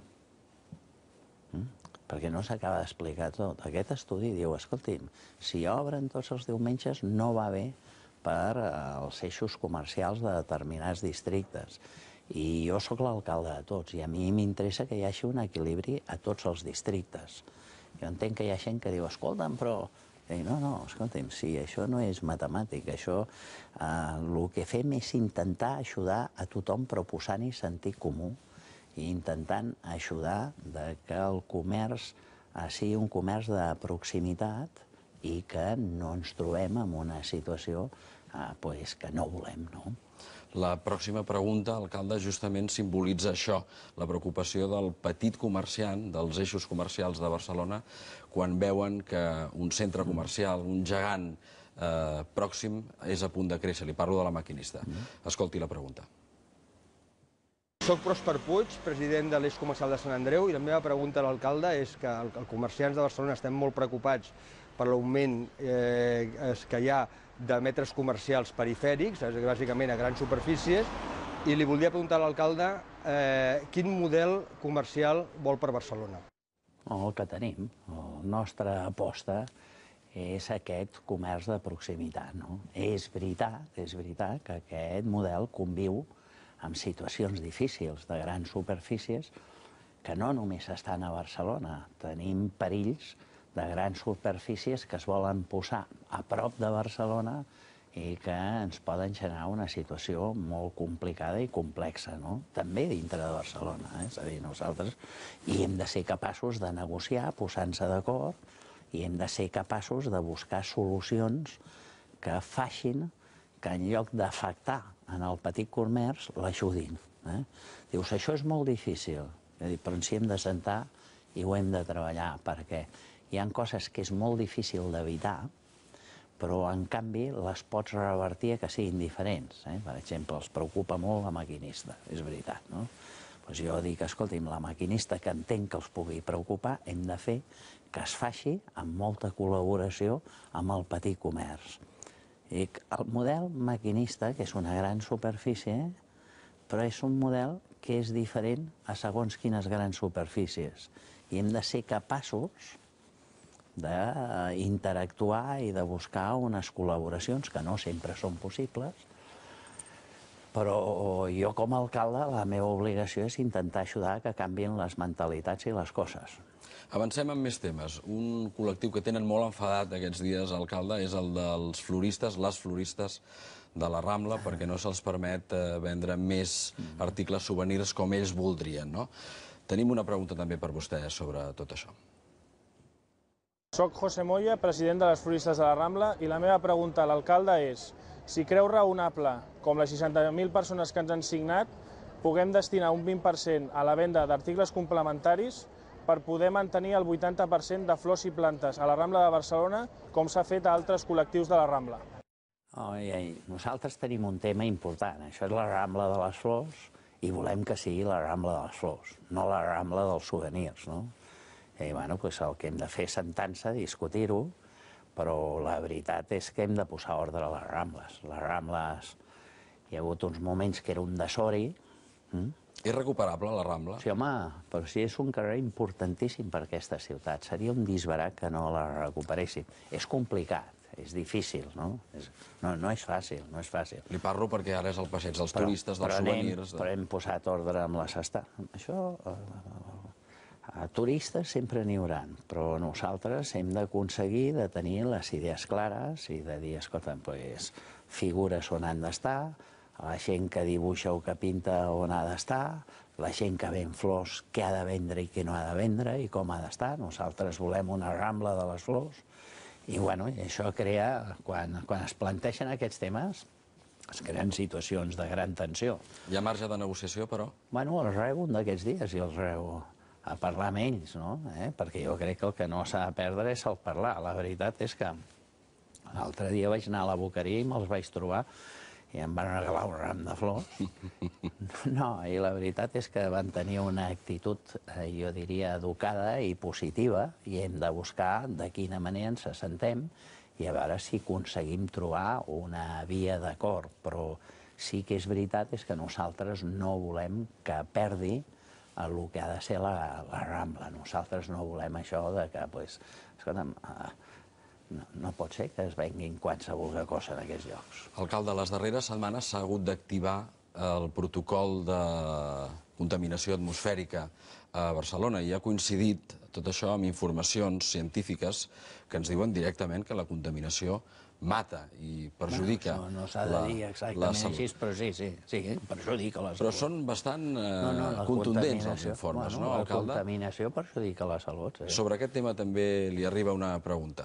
perquè no s'acaba d'explicar tot. Aquest estudi diu, escolti'm, si obren tots els diumenges no va bé per als eixos comercials de determinats districtes. I jo sóc l'alcalde de tots i a mi m'interessa que hi hagi un equilibri a tots els districtes. Jo entenc que hi ha gent que diu, escolta'm, però... No, escolta'm, sí, això no és matemàtic. Això, el que fem és intentar ajudar a tothom proposant-hi sentit comú i intentant ajudar que el comerç sigui un comerç de proximitat i que no ens trobem en una situació que no volem, no? La pròxima pregunta, alcalde, justament simbolitza això, la preocupació del petit comerciant, dels eixos comercials de Barcelona, quan veuen que un centre comercial, un gegant pròxim, és a punt de créixer. Li parlo de La Maquinista. Escolti la pregunta. Soc Pròsper Puig, president de l'Eix Comercial de Sant Andreu, i la meva pregunta a l'alcalde és que els comerciants de Barcelona estem molt preocupats per l'augment que hi ha de metres comercials perifèrics, bàsicament a grans superfícies, i li voldria preguntar a l'alcalde quin model comercial vol per Barcelona. El que tenim, la nostra aposta és aquest comerç de proximitat. És veritat que aquest model conviu amb situacions difícils de grans superfícies que no només estan a Barcelona. Tenim perills de grans superfícies que es volen posar a prop de Barcelona i que ens poden generar una situació molt complicada i complexa, també dintre de Barcelona. És a dir, nosaltres hem de ser capaços de negociar, posant-se d'acord, i hem de ser capaços de buscar solucions que facin que en lloc d'afectar en el petit comerç l'ajudin. Dius, això és molt difícil, però ens hi hem de sentar i ho hem de treballar, perquè hi ha coses que és molt difícil d'evitar, però en canvi les pots revertir que siguin diferents. Per exemple, els preocupa molt La Maquinista, és veritat. Jo dic, escolti'm, La Maquinista, que entenc que els pugui preocupar, hem de fer que es faci amb molta col·laboració amb el petit comerç. El model maquinista, que és una gran superfície, però és un model que és diferent a segons quines grans superfícies. I hem de ser capaços d'interactuar i de buscar unes col·laboracions que no sempre són possibles, però jo com a alcalde la meva obligació és intentar ajudar que canvien les mentalitats i les coses. Avancem amb més temes. Un col·lectiu que tenen molt enfadat aquests dies, alcalde, és el dels floristes, les floristes de la Rambla, perquè no se'ls permet vendre més articles souvenirs com ells voldrien. Tenim una pregunta també per vostè sobre tot això. Soc José Moya, president de les floristes de la Rambla, i la meva pregunta a l'alcalde és si creu raonable, com les 60.000 persones que ens han signat, puguem destinar un 20% a la venda d'articles complementaris per poder mantenir el 80% de flors i plantes a la Rambla de Barcelona, com s'ha fet a altres col·lectius de la Rambla. Nosaltres tenim un tema important. Això és la Rambla de les Flors i volem que sigui la Rambla de les Flors, no la Rambla dels souvenirs. El que hem de fer és sentar-se, discutir-ho, però la veritat és que hem de posar ordre a les Rambles. Les Rambles, hi ha hagut uns moments que era un desori. És recuperable, la Rambla? Sí, home, però sí, és un carrer importantíssim per aquesta ciutat. Seria un disbarat que no la recuperéssim. És complicat, és difícil, no? No és fàcil, no és fàcil. Li parlo perquè ara és el passeig dels turistes, dels souvenirs... Però hem posat ordre amb les estats. Això... Turistes sempre n'hi haurà, però nosaltres hem d'aconseguir de tenir les idees clares i de dir, escolta, figures on han d'estar, la gent que dibuixa o que pinta on ha d'estar, la gent que ven flors, què ha de vendre i què no ha de vendre i com ha d'estar. Nosaltres volem una Rambla de les flors i això crea, quan es planteixen aquests temes, es creen situacions de gran tensió. Hi ha marge de negociació, però? Els rebo un d'aquests dies i els rebo a parlar amb ells, perquè jo crec que el que no s'ha de perdre és el parlar. La veritat és que l'altre dia vaig anar a la Boqueria i me'ls vaig trobar i em van regalar un ram de flors. No, i la veritat és que van tenir una actitud, jo diria, educada i positiva, i hem de buscar de quina manera ens assentem i a veure si aconseguim trobar una via d'acord. Però sí que és veritat és que nosaltres no volem que perdi el que ha de ser la Rambla. Nosaltres no volem això de que, escolta'm, no pot ser que es venguin qualsevol cosa en aquests llocs. Alcalde, les darreres setmanes s'ha hagut d'activar el protocol de contaminació atmosfèrica a Barcelona i ha coincidit tot això amb informacions científiques que ens diuen directament que la contaminació mata i perjudica la salut. No s'ha de dir exactament així, però sí, perjudica la salut. Però són bastant contundents els informes, no, alcalde? La contaminació perjudica la salut. Sobre aquest tema també li arriba una pregunta.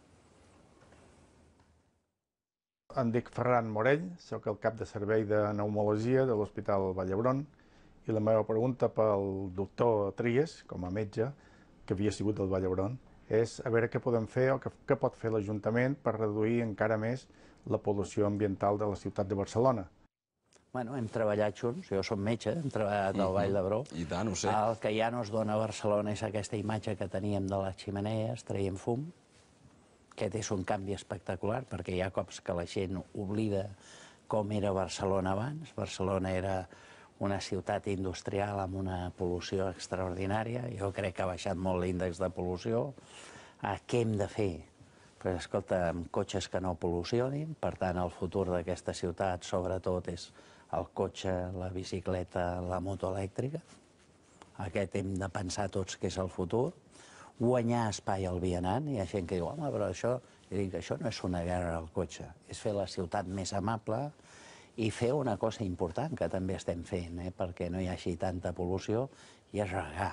Em dic Ferran Morell, soc el cap de servei de pneumologia de l'Hospital Vall d'Hebron i la meva pregunta pel doctor Tries, com a metge, que havia sigut del Vall d'Hebron, és a veure què podem fer o què pot fer l'Ajuntament per reduir encara més la pol·lució ambiental de la ciutat de Barcelona. Bueno, hem treballat junts, jo som metge, hem treballat al Vall d'Hebron. I tant, ho sé. El que ja no es dona a Barcelona és aquesta imatge que teníem de les xemeneies, traient fum. Aquest és un canvi espectacular, perquè hi ha cops que la gent oblida com era Barcelona abans. Barcelona era una ciutat industrial amb una pol·lució extraordinària. Jo crec que ha baixat molt l'índex de pol·lució. Què hem de fer? Pues, escolta, amb cotxes que no pol·lucionin. Per tant, el futur d'aquesta ciutat, sobretot, és el cotxe, la bicicleta, la moto elèctrica. Aquest hem de pensar tots que és el futur. Guanyar espai al vianant. Hi ha gent que diu, home, però això no és una guerra al cotxe, és fer la ciutat més amable i fer una cosa important que també estem fent, perquè no hi hagi tanta pol·lució, i és regar.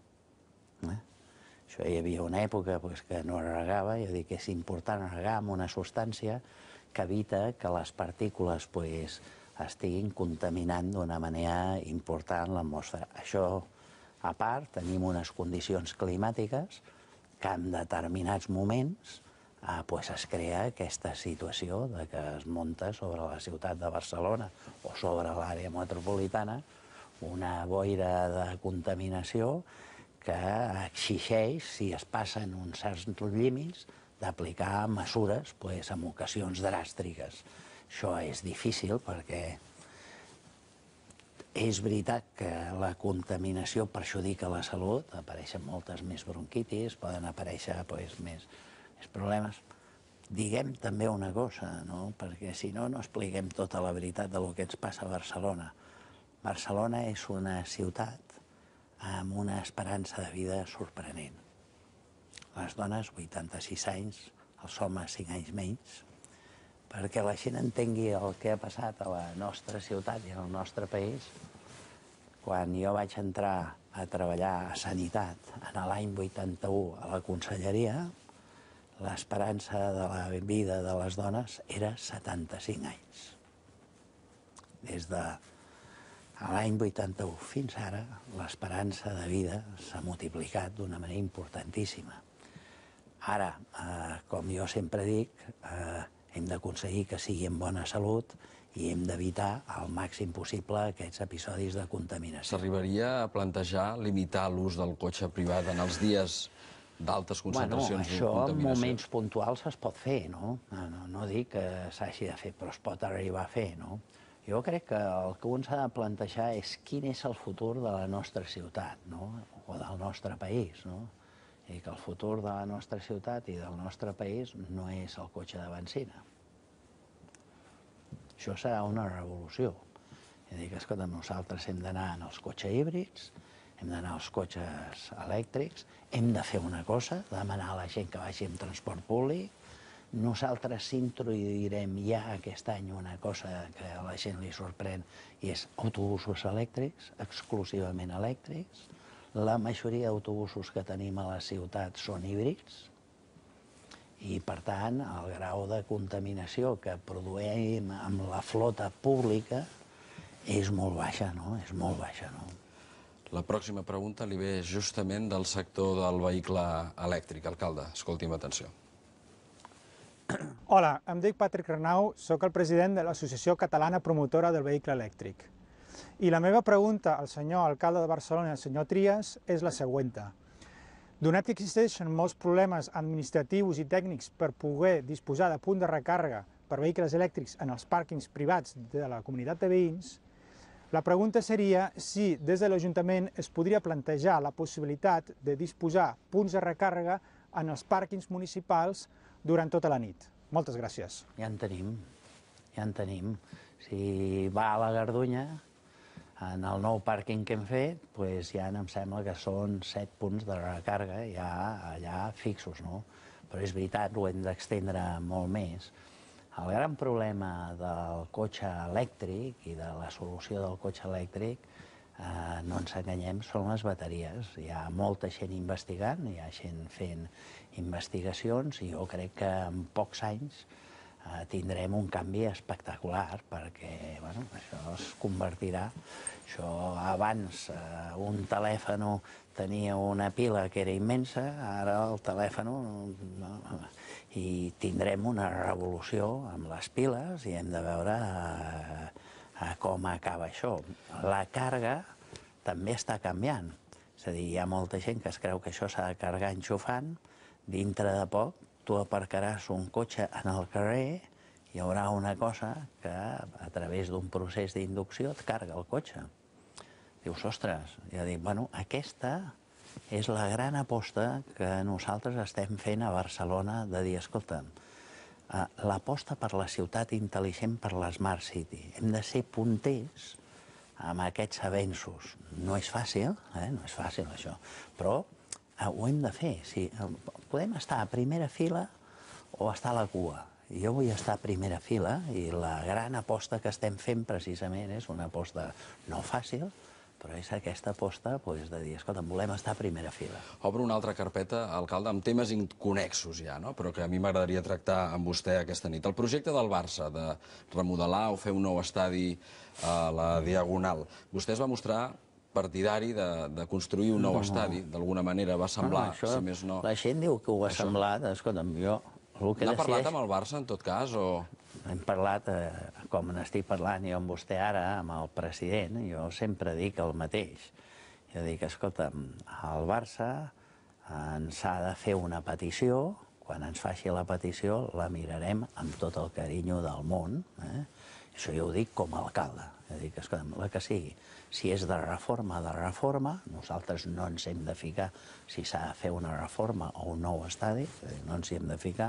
Això hi havia una època que no es regava, i dic que és important regar amb una substància que evita que les partícules estiguin contaminant d'una manera important l'atmosfera. Això, a part, tenim unes condicions climàtiques que en determinats moments es crea aquesta situació que es munta sobre la ciutat de Barcelona o sobre l'àrea metropolitana una boira de contaminació que exigeix, si es passen uns certs límits, d'aplicar mesures en ocasions dràstiques. Això és difícil perquè és veritat que la contaminació perjudica la salut, apareixen moltes més bronquitis, poden aparèixer més problemes. Diguem també una cosa, perquè si no, no expliquem tota la veritat del que ens passa a Barcelona. Barcelona és una ciutat amb una esperança de vida sorprenent. Les dones, 86 anys, els homes 5 anys menys, perquè la gent entengui el que ha passat a la nostra ciutat i al nostre país. Quan jo vaig entrar a treballar a Sanitat en l'any 81 a la Conselleria, l'esperança de la vida de les dones era 75 anys. Des de l'any 81 fins ara, l'esperança de vida s'ha multiplicat d'una manera importantíssima. Ara, com jo sempre dic, hem d'aconseguir que sigui en bona salut i hem d'evitar al màxim possible aquests episodis de contaminació. S'arribaria a plantejar limitar l'ús del cotxe privat en els dies d'altes concentracions de contaminació? Això en moments puntuals es pot fer, no? No dic que s'hagi de fer, però es pot arribar a fer, no? Jo crec que el que un s'ha de plantejar és quin és el futur de la nostra ciutat, no? O del nostre país, no? I que el futur de la nostra ciutat i del nostre país no és el cotxe de benzina. Això serà una revolució. És a dir, que escolta, nosaltres hem d'anar als cotxes híbrids, hem d'anar als cotxes elèctrics, hem de fer una cosa, demanar a la gent que vagi en transport públic. Nosaltres introduirem ja aquest any una cosa que a la gent li sorprèn, i és autobusos elèctrics, exclusivament elèctrics. La majoria d'autobusos que tenim a la ciutat són híbrids i, per tant, el grau de contaminació que produïm amb la flota pública és molt baixa, no? És molt baixa, no? La pròxima pregunta li ve justament del sector del vehicle elèctric. Alcalde, escolti'm, atenció. Hola, em dic Patrick Arnau, sóc el president de l'Associació Catalana Promotora del Vehicle Elèctric. I la meva pregunta al senyor alcalde de Barcelona, el senyor Trias, és la següent. Donat que existeixen molts problemes administratius i tècnics per poder disposar de punt de recàrrega per vehicles elèctrics en els pàrquings privats de la comunitat de veïns, la pregunta seria si des de l'Ajuntament es podria plantejar la possibilitat de disposar punts de recàrrega en els pàrquings municipals durant tota la nit. Moltes gràcies. Ja en tenim. Si va a la Gardunya, en el nou pàrquing que hem fet, ja em sembla que són 7 punts de recàrrega ja allà fixos, no? Però és veritat, ho hem d'extendre molt més. El gran problema del cotxe elèctric i de la solució del cotxe elèctric, no ens enganyem, són les bateries. Hi ha molta gent investigant, hi ha gent fent investigacions i jo crec que en pocs anys tindrem un canvi espectacular perquè això es convertirà. Abans un telèfon tenia una pila que era immensa, ara el telèfon... I tindrem una revolució amb les piles i hem de veure com acaba això. La càrrega també està canviant. És a dir, hi ha molta gent que es creu que això s'ha de carregar enxufant. Dintre de poc tu aparcaràs un cotxe en el carrer, hi haurà una cosa que a través d'un procés d'inducció et carga el cotxe. Dius, ostres, ja dic, bueno, aquesta és la gran aposta que nosaltres estem fent a Barcelona de dir, escolta, l'aposta per la ciutat intel·ligent, per la Smart City. Hem de ser punters amb aquests avenços. No és fàcil, no és fàcil això, però ho hem de fer. Podem estar a primera fila o estar a la cua. Jo vull estar a primera fila i la gran aposta que estem fent precisament és una aposta no fàcil, però és aquesta aposta de dir, escolta, volem estar a primera fila. Obro una altra carpeta, alcalde, amb temes inconnexos ja, però que a mi m'agradaria tractar amb vostè aquesta nit. El projecte del Barça de remodelar o fer un nou estadi a la Diagonal. Vostè es va mostrar partidari de construir un nou estadi, d'alguna manera va semblar, si més no... La gent diu que ho ha semblat, escolta'm, jo... N'ha parlat amb el Barça, en tot cas, o...? Hem parlat, com n'estic parlant jo amb vostè ara, amb el president, jo sempre dic el mateix. Jo dic, escolta'm, el Barça ens ha de fer una petició, quan ens faci la petició la mirarem amb tot el carinyo del món. Això jo ho dic com a alcalde. Jo dic, escolta'm, la que sigui. Si és de reforma, nosaltres no ens hem de ficar si s'ha de fer una reforma o un nou estadi, no ens hi hem de ficar.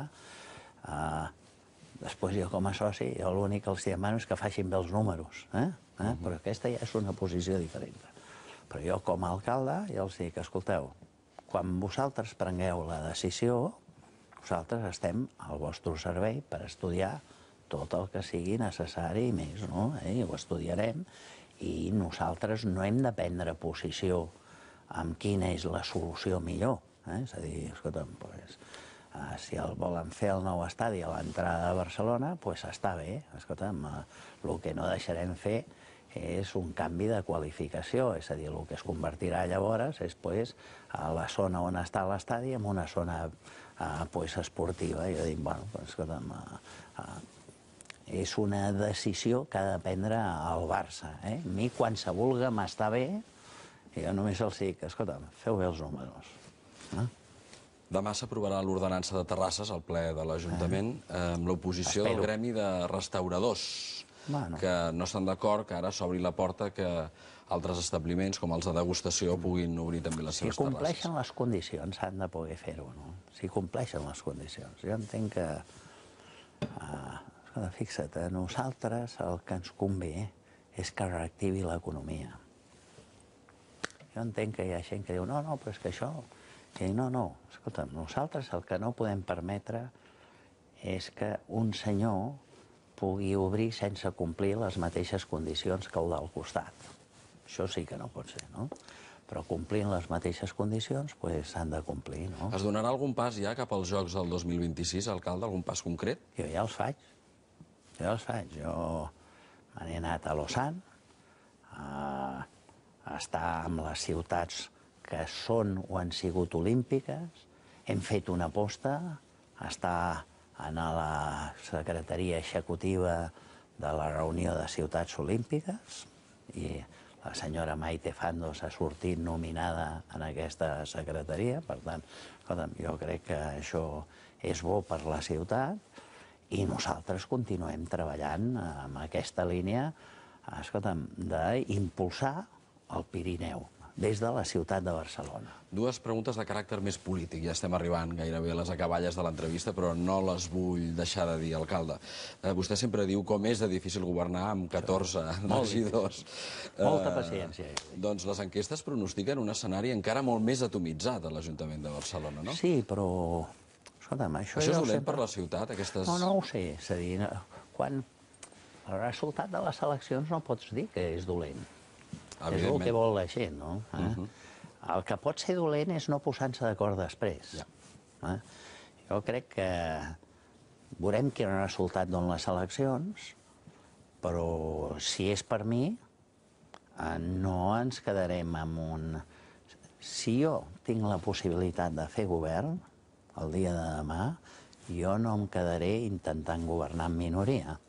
Després jo com a soci, jo l'únic que els demano és que facin bé els números, però aquesta ja és una posició diferent. Però jo com a alcalde ja els dic, escolteu, quan vosaltres prengueu la decisió, nosaltres estem al vostre servei per estudiar tot el que sigui necessari i més, no? Ho estudiarem i nosaltres no hem de prendre posició amb quina és la solució millor. És a dir, escolta'm, si el volen fer el nou estadi a l'entrada de Barcelona, doncs està bé. Escolta'm, el que no deixarem fer és un canvi de qualificació, és a dir, el que es convertirà llavors és a la zona on està l'estadi en una zona esportiva. Jo dic, bueno, escolta'm, és una decisió que ha de prendre el Barça. A mi, quan se vulga, m'està bé, jo només els dic, escolta'm, feu bé els números. Demà s'aprovarà l'ordenança de terrasses al ple de l'Ajuntament amb l'oposició del Gremi de Restauradors, que no estan d'acord que ara s'obri la porta que altres establiments, com els de degustació, puguin obrir també les seves terrasses. Si compleixen les condicions, han de poder fer-ho, no? Si compleixen les condicions. Jo entenc que... Fixa't, a nosaltres el que ens convé és que reactivi l'economia. Jo entenc que hi ha gent que diu, no, però és que això... I dic, no, escolta'm, nosaltres el que no podem permetre és que un senyor pugui obrir sense complir les mateixes condicions que el del costat. Això sí que no pot ser, no? Però complint les mateixes condicions, doncs s'han de complir, no? Es donarà algun pas ja cap als Jocs del 2026, alcalde, algun pas concret? Jo ja els faig. Jo me n'he anat a Lausanne, a estar amb les ciutats que són o han sigut olímpiques, hem fet una aposta a estar anar a la secretaria executiva de la reunió de ciutats olímpiques i la senyora Maite Fandos ha sortit nominada en aquesta secretaria. Per tant, escolta'm, jo crec que això és bo per la ciutat i nosaltres continuem treballant en aquesta línia, escolta'm, d'impulsar el Pirineu des de la ciutat de Barcelona. Dues preguntes de caràcter més polític. Ja estem arribant gairebé a les acaballes de l'entrevista, però no les vull deixar de dir, alcalde. Vostè sempre diu com és de difícil governar amb 14 regidors. Molta paciència. Doncs les enquestes pronostiquen un escenari encara molt més atomitzat a l'Ajuntament de Barcelona, no? Sí, però... escolta'm, això és dolent per la ciutat, aquestes... No ho sé. És a dir, quan el resultat de les eleccions no pots dir que és dolent. És el que vol la gent, no? El que pot ser dolent és no posar-se d'acord després. Jo crec que veurem quin resultat donen les eleccions, però si és per mi, no ens quedarem amb un... Si jo tinc la possibilitat de fer govern el dia de demà, jo no em quedaré intentant governar en minoria.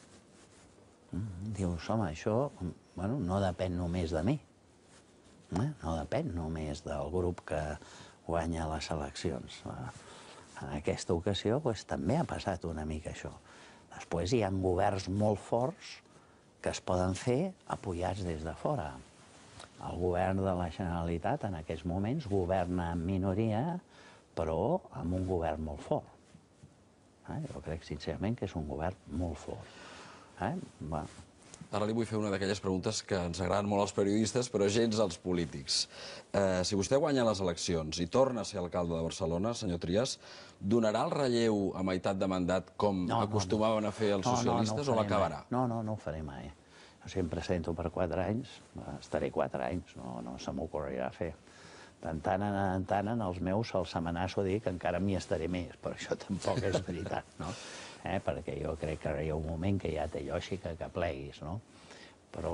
Dius, home, això no depèn només de mi. No depèn només del grup que guanya les eleccions. En aquesta ocasió també ha passat una mica això. Després hi ha governs molt forts que es poden fer apoyats des de fora. El govern de la Generalitat en aquests moments governa en minoria, però amb un govern molt fort. Jo crec sincerament que és un govern molt fort. Ara li vull fer una d'aquelles preguntes que ens agraden molt als periodistes, però gens als polítics. Si vostè guanya les eleccions i torna a ser alcalde de Barcelona, senyor Trias, donarà el relleu a meitat de mandat com acostumaven a fer els socialistes o l'acabarà? No ho faré mai. Jo sempre sento per 4 anys, estaré 4 anys, no se m'ocorrirà fer. De tant en tant, els meus se'ls amenaço a dir que encara m'hi estaré més, però això tampoc és veritat, no? Perquè jo crec que hi ha un moment que ja té lògica que pleguis, no? Però,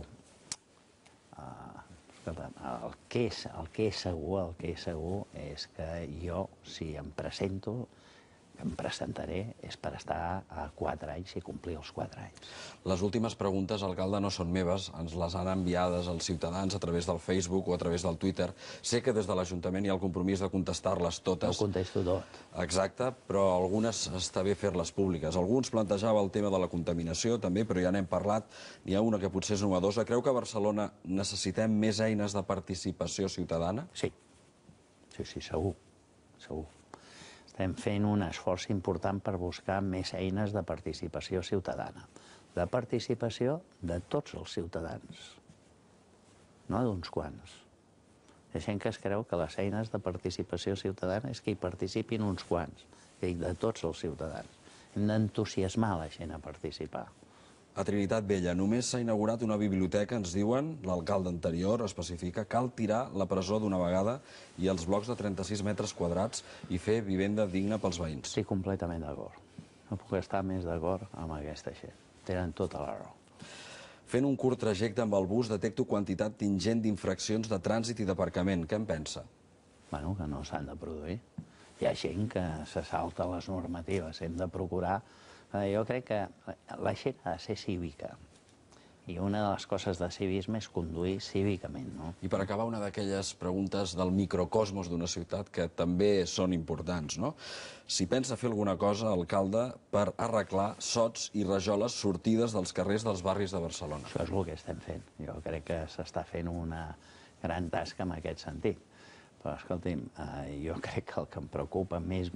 escolta'm, el que és segur és que jo, si em presento, que em presentaré, és per estar a 4 anys i complir els 4 anys. Les últimes preguntes, alcalde, no són meves, ens les han enviades als ciutadans a través del Facebook o a través del Twitter. Sé que des de l'Ajuntament hi ha el compromís de contestar-les totes. No contesto tot. Exacte, però algunes està bé fer-les públiques. Alguns plantejava el tema de la contaminació, també, però ja n'hem parlat. N'hi ha una que potser és novedosa. Creu que a Barcelona necessitem més eines de participació ciutadana? Sí, segur. Estem fent un esforç important per buscar més eines de participació ciutadana. De participació de tots els ciutadans, no d'uns quants. Hi ha gent que es creu que les eines de participació ciutadana és que hi participin uns quants, i de tots els ciutadans. Hem d'entusiasmar la gent a participar. A Trinitat Vella només s'ha inaugurat una biblioteca, ens diuen, l'alcalde anterior especifica, cal tirar la presó d'una vegada i els blocs de 36 metres quadrats i fer vivenda digna pels veïns. Estic completament d'acord. No puc estar més d'acord amb aquesta gent. Tenen tota la raó. Fent un curt trajecte amb el bus detecto quantitat ingent d'infraccions de trànsit i d'aparcament. Què en pensa? Bueno, que no s'han de produir. Hi ha gent que se salta les normatives. Hem de procurar... Jo crec que la gent ha de ser cívica. I una de les coses de civisme és conduir cívicament, no? I per acabar, una d'aquelles preguntes del microcosmos d'una ciutat que també són importants, no? Si pensa fer alguna cosa, alcalde, per arreglar sots i rajoles sortides dels carrers dels barris de Barcelona. Això és el que estem fent. Jo crec que s'està fent una gran tasca en aquest sentit. Però, escolti'm, jo crec que el que em preocupa més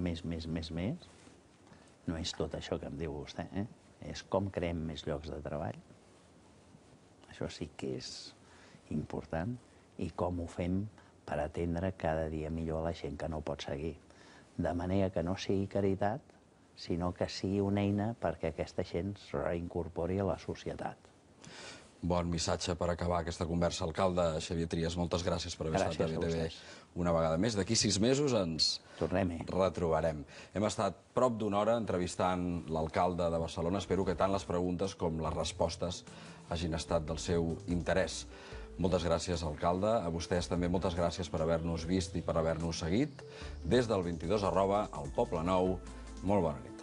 no és tot això que em diu vostè, és com creem més llocs de treball. Això sí que és important. I com ho fem per atendre cada dia millor la gent que no pot seguir. De manera que no sigui caritat, sinó que sigui una eina perquè aquesta gent es reincorpori a la societat. Bon missatge per acabar aquesta conversa. Alcalde Xavier Trias, moltes gràcies per haver estat a BTV una vegada més. D'aquí 6 mesos ens retrobarem. Hem estat prop d'una hora entrevistant l'alcalde de Barcelona. Espero que tant les preguntes com les respostes hagin estat del seu interès. Moltes gràcies, alcalde. A vostès també moltes gràcies per haver-nos vist i per haver-nos seguit. Des del 22 @ el Poble Nou. Molt bona nit.